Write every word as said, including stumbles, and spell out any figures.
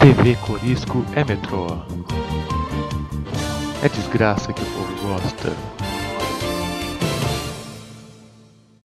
T V Corisco é metrô. É desgraça que o povo gosta.